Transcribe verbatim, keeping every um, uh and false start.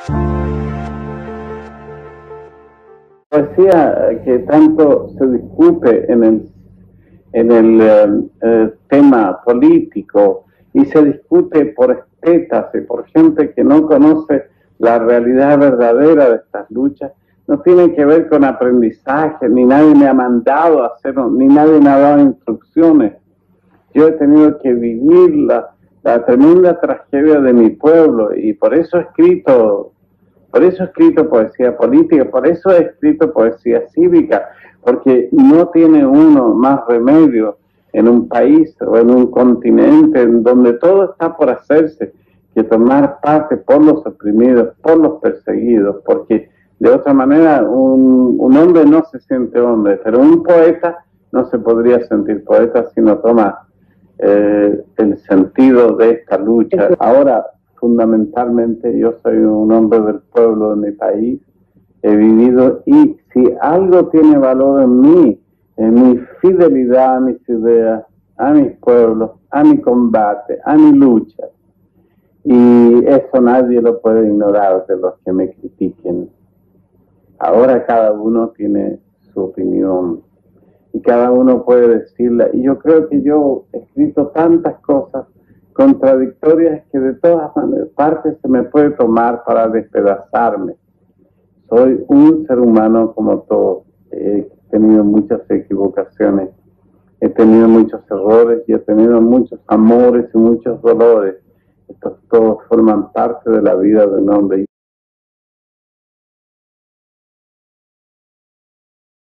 Poesía que tanto se discute en el, en el eh, eh, tema político y se discute por estetas y por gente que no conoce la realidad verdadera de estas luchas, no tiene que ver con aprendizaje, ni nadie me ha mandado a hacerlo, ni nadie me ha dado instrucciones. Yo he tenido que vivir la, la tremenda tragedia de mi pueblo y por eso he escrito, por eso he escrito poesía política, por eso he escrito poesía cívica, porque no tiene uno más remedio en un país o en un continente en donde todo está por hacerse que tomar parte por los oprimidos, por los perseguidos, porque de otra manera un, un hombre no se siente hombre, pero un poeta no se podría sentir poeta si no toma eh, el sentido de esta lucha. Ahora, fundamentalmente, yo soy un hombre del pueblo de mi país, he vivido, y si algo tiene valor en mí, en mi fidelidad a mis ideas, a mis pueblos, a mi combate, a mi lucha, y eso nadie lo puede ignorar de los que me critiquen. Ahora cada uno tiene su opinión y cada uno puede decirla, y yo creo que yo he escrito tantas cosas contradictorias que de todas maneras partes se me puede tomar para despedazarme. Soy un ser humano como todos, he tenido muchas equivocaciones, he tenido muchos errores y he tenido muchos amores y muchos dolores. Estos todos forman parte de la vida de un hombre.